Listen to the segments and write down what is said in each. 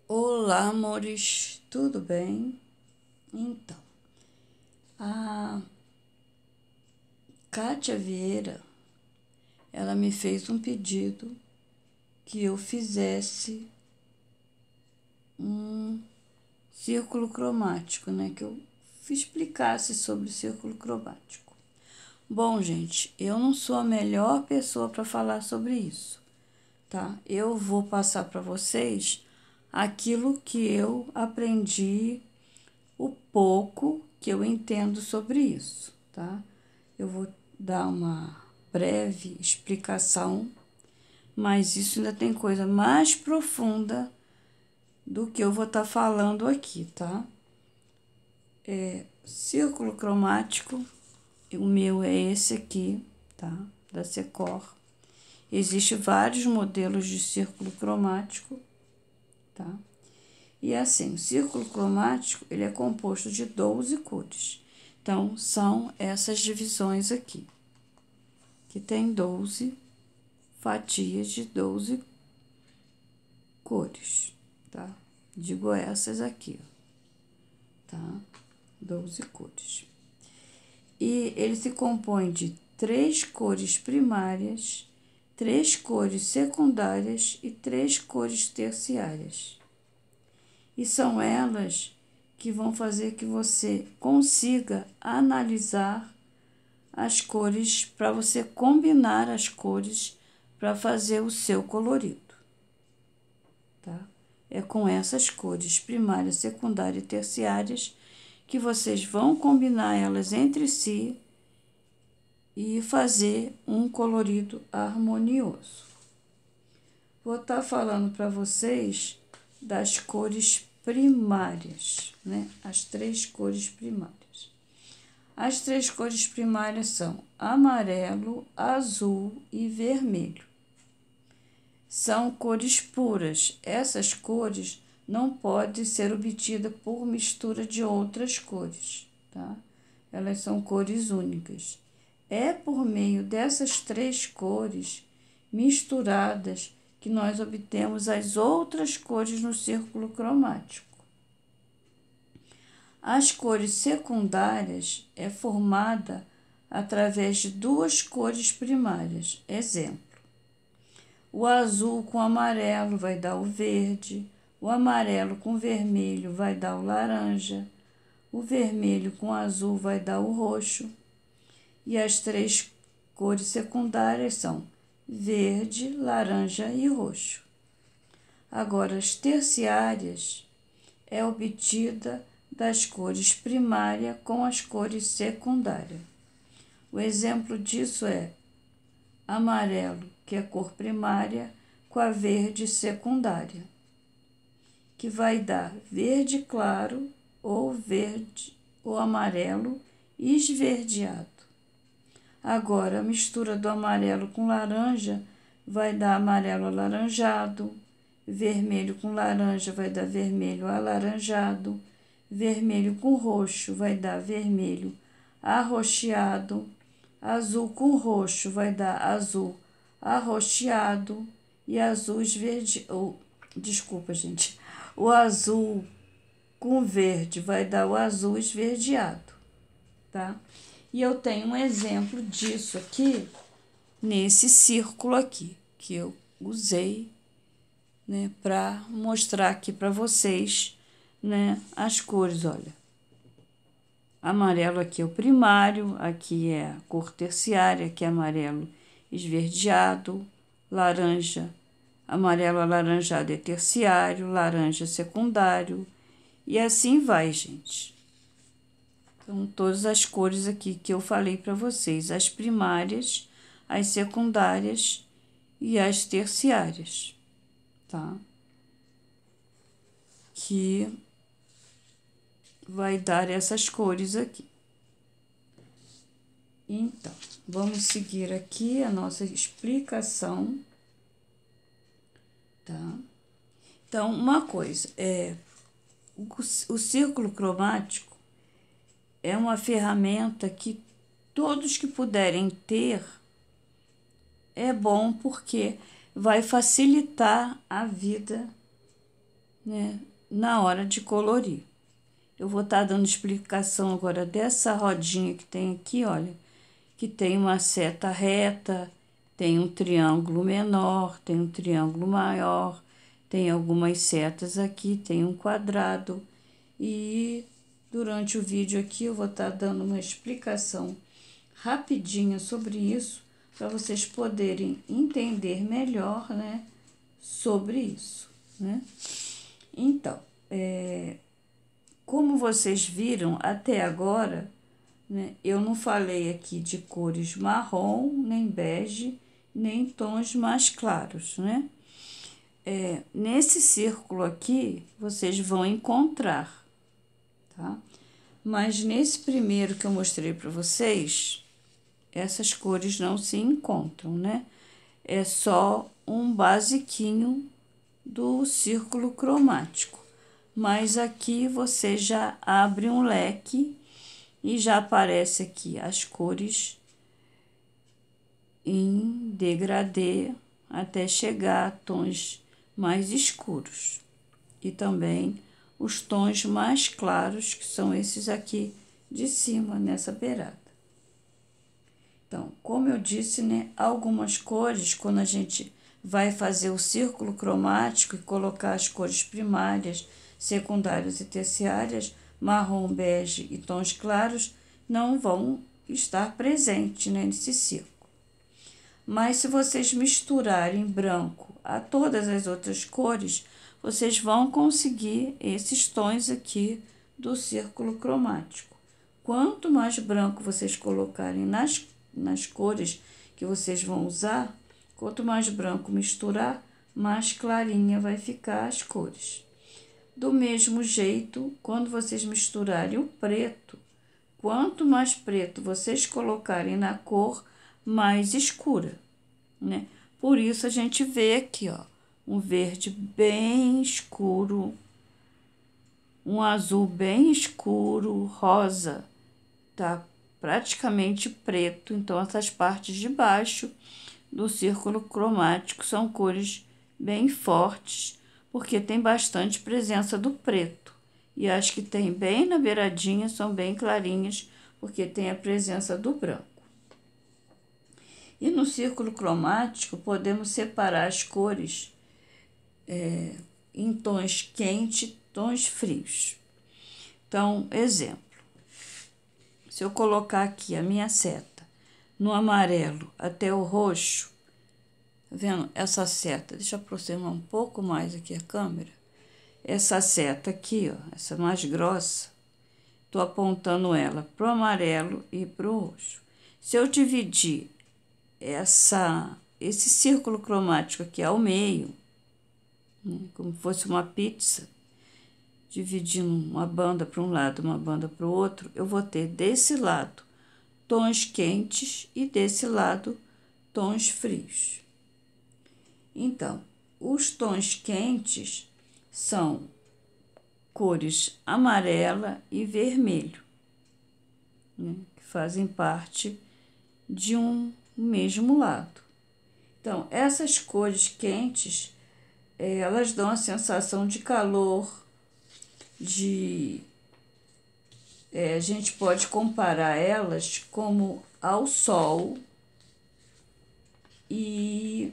Olá, amores, tudo bem? Então, a Kátia Vieira, ela me fez um pedido que eu fizesse um círculo cromático, né? Que eu explicasse sobre o círculo cromático. Bom, gente, eu não sou a melhor pessoa para falar sobre isso, tá? Eu vou passar para vocês aquilo que eu aprendi, o pouco que eu entendo sobre isso, tá? Eu vou dar uma breve explicação, mas isso ainda tem coisa mais profunda do que eu vou estar falando aqui, tá? Círculo cromático, o meu é esse aqui, tá? Da Secor. Existem vários modelos de círculo cromático, tá? E assim, o círculo cromático, ele é composto de 12 cores. Então, são essas divisões aqui, que tem 12 fatias de 12 cores, tá? Digo essas aqui, ó, tá? 12 cores. E ele se compõe de 3 cores primárias, 3 cores secundárias e 3 cores terciárias. E são elas que vão fazer que você consiga analisar as cores, para você combinar as cores para fazer o seu colorido, tá? É com essas cores primárias, secundárias e terciárias que vocês vão combinar elas entre si e fazer um colorido harmonioso. Vou estar falando para vocês das cores primárias, né? As 3 cores primárias. As 3 cores primárias são amarelo, azul e vermelho. São cores puras. Essas cores não podem ser obtidas por mistura de outras cores, tá? Elas são cores únicas. É por meio dessas 3 cores misturadas que nós obtemos as outras cores no círculo cromático. As cores secundárias é formada através de 2 cores primárias. Exemplo: o azul com amarelo vai dar o verde, o amarelo com vermelho vai dar o laranja, o vermelho com azul vai dar o roxo. E as 3 cores secundárias são verde, laranja e roxo. Agora, as terciárias é obtida das cores primárias com as cores secundárias. O exemplo disso é amarelo, que é cor primária, com a verde secundária, que vai dar verde claro ou verde ou amarelo esverdeado. Agora, a mistura do amarelo com laranja vai dar amarelo alaranjado, vermelho com laranja vai dar vermelho alaranjado, vermelho com roxo vai dar vermelho arroxeado, azul com roxo vai dar azul arroxeado e azul esverdeado. Desculpa, gente. O azul com verde vai dar o azul esverdeado, tá? E eu tenho um exemplo disso aqui, nesse círculo aqui, que eu usei, né, para mostrar aqui para vocês, né, as cores, olha. Amarelo aqui é o primário, aqui é a cor terciária, aqui é amarelo esverdeado, laranja, amarelo alaranjado é terciário, laranja secundário, e assim vai, gente. Então, todas as cores aqui que eu falei para vocês, as primárias, as secundárias e as terciárias, tá? Que vai dar essas cores aqui. Então, vamos seguir aqui a nossa explicação, tá? Então, uma coisa, o círculo cromático é uma ferramenta que todos que puderem ter é bom, porque vai facilitar a vida, né, na hora de colorir. Eu vou estar dando explicação agora dessa rodinha que tem aqui, olha, que tem uma seta reta, tem um triângulo menor, tem um triângulo maior, tem algumas setas aqui, tem um quadrado. E durante o vídeo aqui eu vou estar dando uma explicação rapidinha sobre isso, para vocês poderem entender melhor, né, sobre isso, né? Então, como vocês viram até agora, né, eu não falei aqui de cores marrom, nem bege, nem tons mais claros, né? Nesse círculo aqui, vocês vão encontrar, tá? Mas nesse primeiro que eu mostrei para vocês, essas cores não se encontram, né? É só um basiquinho do círculo cromático. Mas aqui você já abre um leque e já aparece aqui as cores em degradê até chegar a tons mais escuros. E também os tons mais claros, que são esses aqui de cima, nessa beirada. Então, como eu disse, né, algumas cores, quando a gente vai fazer o círculo cromático e colocar as cores primárias, secundárias e terciárias, marrom, bege e tons claros, não vão estar presentes, né, nesse círculo. Mas se vocês misturarem branco a todas as outras cores, vocês vão conseguir esses tons aqui do círculo cromático. Quanto mais branco vocês colocarem nas cores que vocês vão usar, quanto mais branco misturar, mais clarinha vai ficar as cores. Do mesmo jeito, quando vocês misturarem o preto, quanto mais preto vocês colocarem na cor, mais escura, né? Por isso a gente vê aqui, ó, um verde bem escuro, um azul bem escuro, rosa, tá praticamente preto. Então, essas partes de baixo do círculo cromático são cores bem fortes, porque tem bastante presença do preto. E as que tem bem na beiradinha são bem clarinhas, porque tem a presença do branco. E no círculo cromático, podemos separar as cores em tons quentes e tons frios. Então, exemplo, se eu colocar aqui a minha seta no amarelo até o roxo, tá vendo? Essa seta, deixa eu aproximar um pouco mais aqui a câmera. Essa seta aqui, ó, essa mais grossa, tô apontando ela pro amarelo e pro roxo. Se eu dividir esse círculo cromático aqui ao meio, né, como fosse uma pizza, dividindo uma banda para um lado, uma banda para o outro, eu vou ter desse lado tons quentes e desse lado tons frios. Então, os tons quentes são cores amarela e vermelho, né, que fazem parte de um mesmo lado. Então, essas cores quentes, elas dão a sensação de calor, a gente pode comparar elas como ao sol e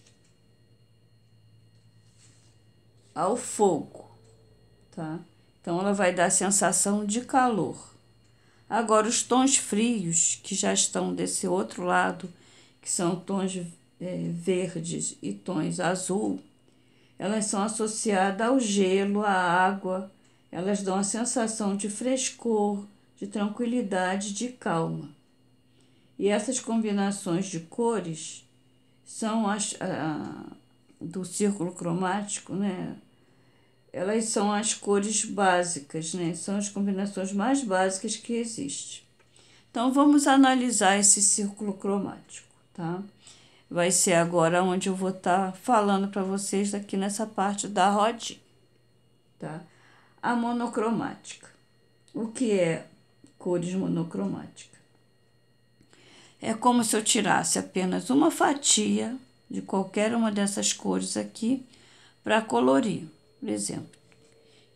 ao fogo, tá? Então, ela vai dar a sensação de calor. Agora, os tons frios, que já estão desse outro lado, que são tons verdes e tons azul, elas são associadas ao gelo, à água, elas dão a sensação de frescor, de tranquilidade, de calma. E essas combinações de cores são do círculo cromático, né? Elas são as cores básicas, né? São as combinações mais básicas que existem. Então, vamos analisar esse círculo cromático, tá? Vai ser agora onde eu vou estar falando para vocês aqui nessa parte da rodinha, tá? A monocromática. O que é cores monocromáticas? É como se eu tirasse apenas uma fatia de qualquer uma dessas cores aqui para colorir. Por exemplo,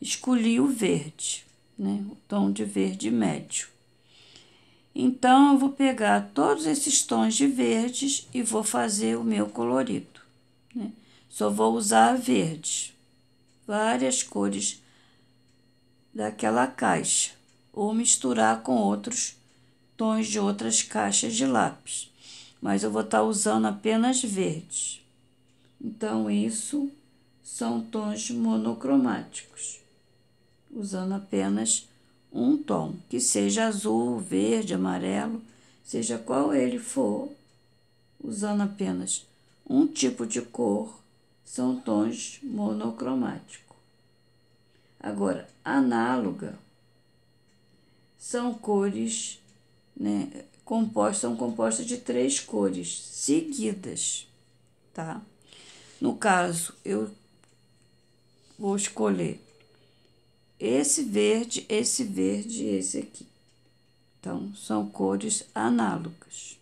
escolhi o verde, né? O tom de verde médio. Então, eu vou pegar todos esses tons de verdes e vou fazer o meu colorido, né? Só vou usar verde, várias cores daquela caixa, ou misturar com outros tons de outras caixas de lápis. Mas eu vou estar usando apenas verdes. Então, isso são tons monocromáticos, usando apenas um tom, que seja azul, verde, amarelo, seja qual ele for, usando apenas um tipo de cor, são tons monocromáticos. Agora, análoga são cores, né, são compostas de 3 cores seguidas, tá? No caso, eu vou escolher esse verde e esse aqui. Então, são cores análogas.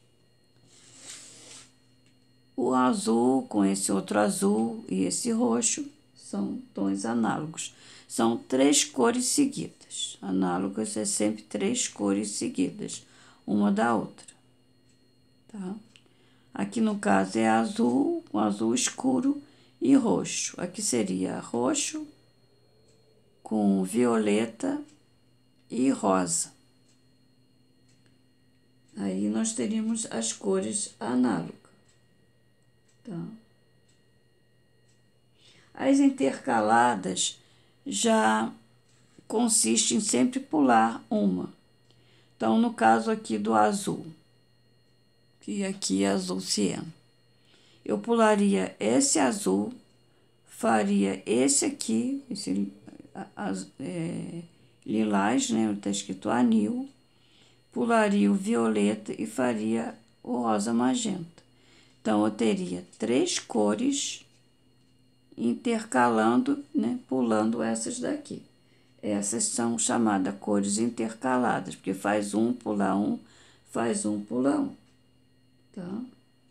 O azul com esse outro azul e esse roxo são tons análogos. São 3 cores seguidas. Análogas é sempre 3 cores seguidas, uma da outra, tá? Aqui no caso é azul, com azul escuro e roxo. Aqui seria roxo com violeta e rosa. Aí nós teríamos as cores análogas, tá? As intercaladas já consistem em sempre pular uma. Então, no caso aqui do azul, que aqui é azul ciano, eu pularia esse azul, faria esse aqui, esse lilás, né? Está escrito anil, pularia o violeta e faria o rosa magenta. Então, eu teria 3 cores intercalando, né? Pulando essas daqui. Essas são chamadas cores intercaladas, porque faz um, pula um, faz um, pula um, tá?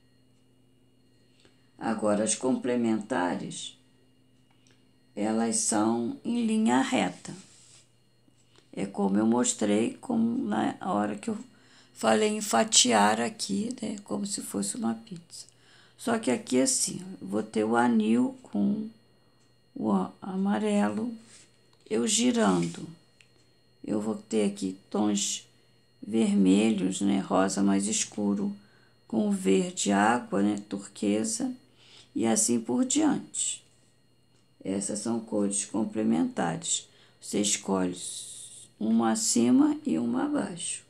Agora, as complementares, elas são em linha reta. É como eu mostrei, como na hora que eu falei em fatiar aqui, né? Como se fosse uma pizza. Só que aqui, assim, eu vou ter o anil com o amarelo, eu girando. Eu vou ter aqui tons vermelhos, né? Rosa mais escuro, com o verde água, né? Turquesa, e assim por diante. Essas são cores complementares. Você escolhe uma acima e uma abaixo.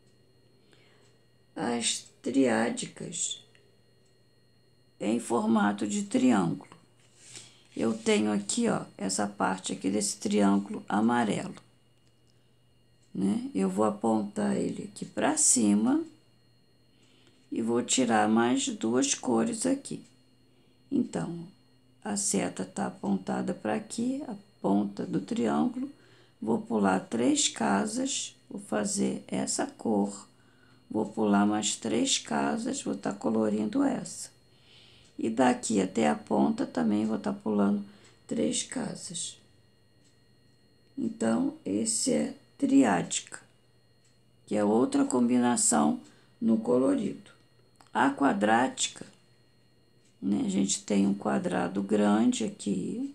As triádicas em formato de triângulo. Eu tenho aqui, ó, essa parte aqui desse triângulo amarelo, né? Eu vou apontar ele aqui para cima e vou tirar mais 2 cores aqui. Então, a seta está apontada para aqui, a ponta do triângulo. Vou pular 3 casas, vou fazer essa cor. Vou pular mais 3 casas, vou estar colorindo essa. E daqui até a ponta também vou estar pulando 3 casas. Então, esse é triádica, que é outra combinação no colorido. A quadrática, né? A gente tem um quadrado grande aqui.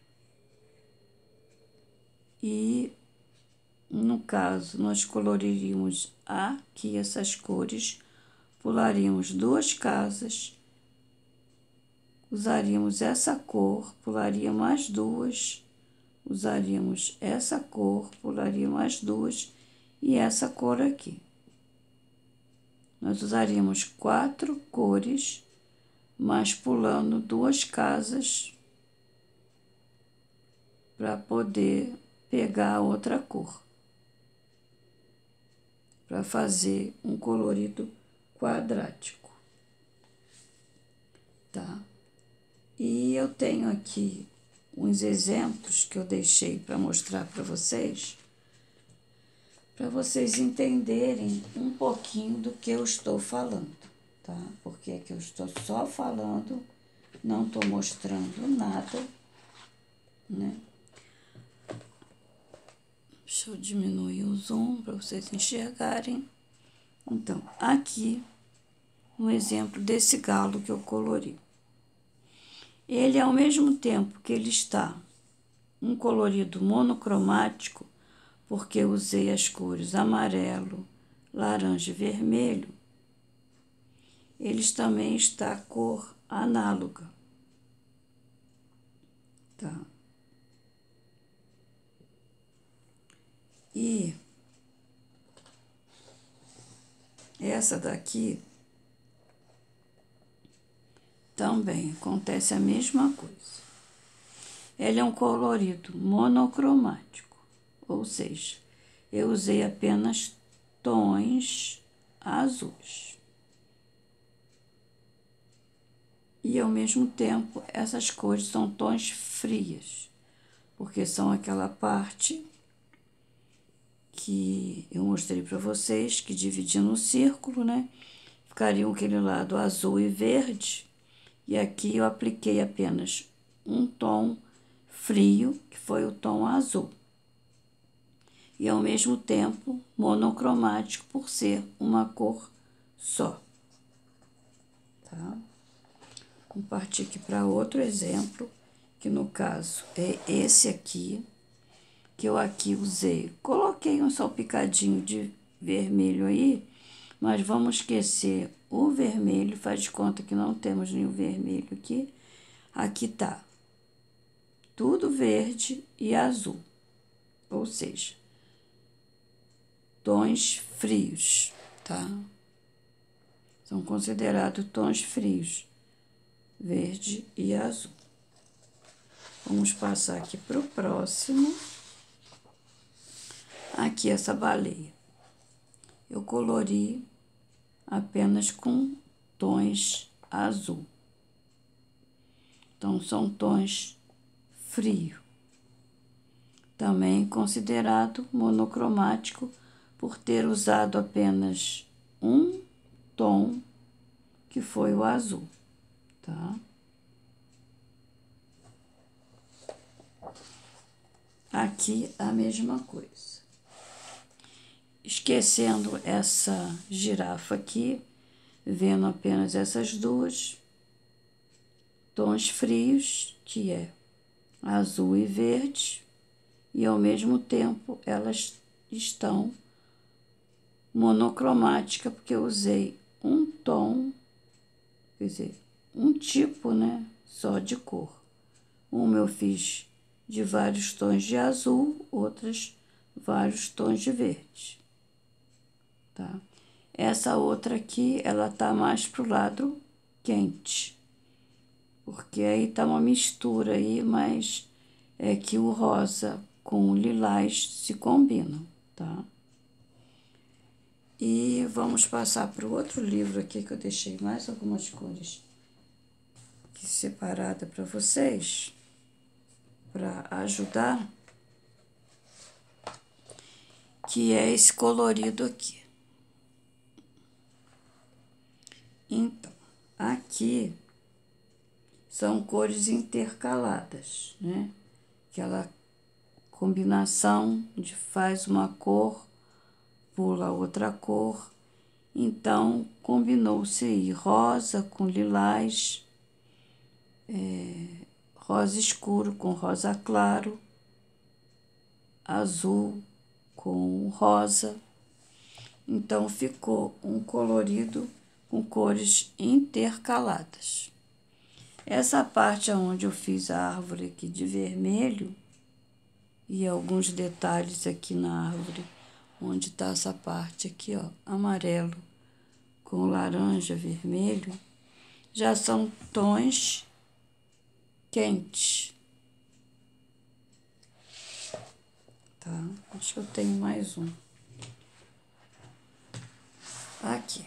E, no caso, nós coloriríamos aqui essas cores, pularíamos 2 casas, usaríamos essa cor, pularia mais 2, usaríamos essa cor, pularia mais 2 e essa cor aqui. Nós usaríamos 4 cores, mas pulando 2 casas para poder pegar a outra cor, para fazer um colorido quadrático, tá? E eu tenho aqui uns exemplos que eu deixei para mostrar para vocês entenderem um pouquinho do que eu estou falando, tá? Porque é que eu estou só falando, não estou mostrando nada, né? Deixa eu diminuir o zoom para vocês enxergarem. Então, aqui, um exemplo desse galo que eu colori. Ele, ao mesmo tempo que ele está um colorido monocromático, porque eu usei as cores amarelo, laranja e vermelho, eles também está a cor análoga. Tá? E essa daqui também acontece a mesma coisa. Ele é um colorido monocromático, ou seja, eu usei apenas tons azuis. E, ao mesmo tempo, essas cores são tons frias, porque são aquela parte que eu mostrei para vocês, que dividindo o círculo, né? Ficariam aquele lado azul e verde. E aqui eu apliquei apenas um tom frio, que foi o tom azul. E, ao mesmo tempo, monocromático, por ser uma cor só. Tá? Vamos partir aqui para outro exemplo, que no caso é esse aqui, que eu aqui usei. Coloquei um salpicadinho de vermelho aí, mas vamos esquecer o vermelho, faz de conta que não temos nenhum vermelho aqui. Aqui tá tudo verde e azul, ou seja, tons frios, tá? São considerados tons frios, verde e azul. Vamos passar aqui para o próximo. Aqui essa baleia. Eu colori apenas com tons azul. Então, são tons frio. Também considerado monocromático por ter usado apenas um tom, que foi o azul, tá? Aqui a mesma coisa. Esquecendo essa girafa aqui, vendo apenas essas duas, tons frios, que é azul e verde, e ao mesmo tempo elas estão monocromática, porque eu usei um tom, quer dizer, um tipo, né, só de cor. Uma eu fiz de vários tons de azul, outras vários tons de verde, tá? Essa outra aqui, ela tá mais pro lado quente, porque aí tá uma mistura aí, mas é que o rosa com o lilás se combinam, tá? E vamos passar para o outro livro aqui, que eu deixei mais algumas cores aqui separada para vocês, para ajudar, que é esse colorido aqui. Então, aqui são cores intercaladas, né? Aquela combinação de faz uma cor, pula outra cor. Então, combinou-se aí rosa com lilás, rosa escuro com rosa claro, azul com rosa. Então, ficou um colorido com cores intercaladas. Essa parte onde eu fiz a árvore aqui de vermelho e alguns detalhes aqui na árvore, onde está essa parte aqui, ó, amarelo com laranja, vermelho, já são tons quentes, tá? Acho que eu tenho mais um. Aqui.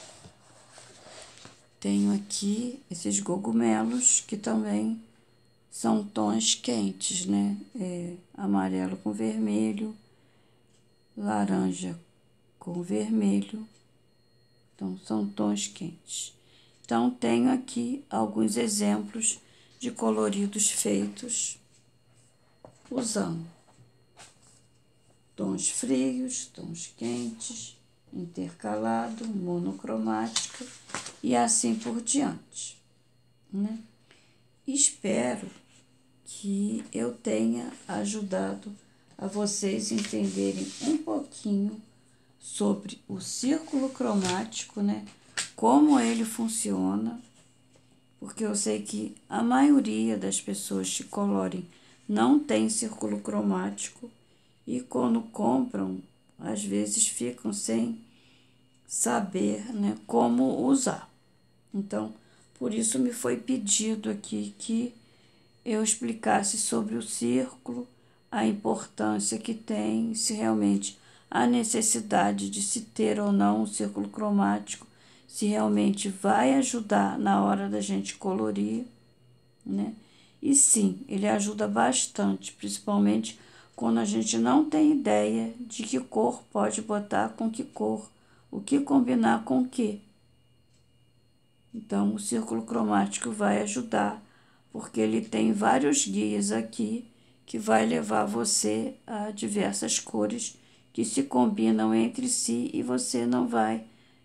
Tenho aqui esses cogumelos que também são tons quentes, né? Amarelo com vermelho, laranja com vermelho. Então, são tons quentes. Então, tenho aqui alguns exemplos de coloridos feitos usando tons frios, tons quentes, intercalado, monocromática e assim por diante, né? Espero que eu tenha ajudado a vocês entenderem um pouquinho sobre o círculo cromático, né? Como ele funciona, porque eu sei que a maioria das pessoas que colorem não tem círculo cromático e quando compram, às vezes ficam sem saber, né, como usar. Então, por isso me foi pedido aqui que eu explicasse sobre o círculo, a importância que tem, se realmente há necessidade de se ter ou não um círculo cromático, se realmente vai ajudar na hora da gente colorir, né? E sim, ele ajuda bastante, principalmente quando a gente não tem ideia de que cor pode botar com que cor, o que combinar com o que. Então, o círculo cromático vai ajudar, porque ele tem vários guias aqui que vai levar você a diversas cores que se combinam entre si e você não vai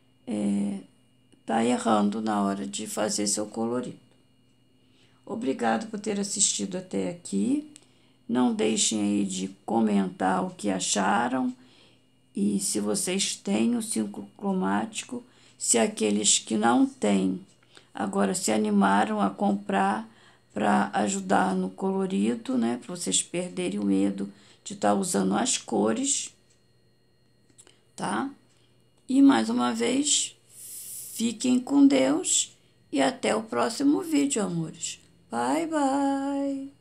tá errando na hora de fazer seu colorido. Obrigado por ter assistido até aqui. Não deixem aí de comentar o que acharam e se vocês têm o círculo cromático, se aqueles que não têm agora se animaram a comprar para ajudar no colorido, né? Para vocês perderem o medo de estar usando as cores, tá? E mais uma vez, fiquem com Deus e até o próximo vídeo, amores. Bye, bye!